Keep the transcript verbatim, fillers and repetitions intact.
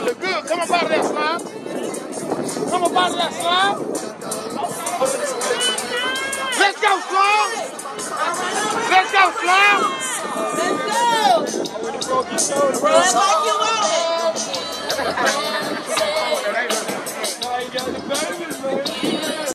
Look good. Come up out of that slime. Come up out of that slime. Let's go, slime. Let's go, slime. Let's go. Run like you want it.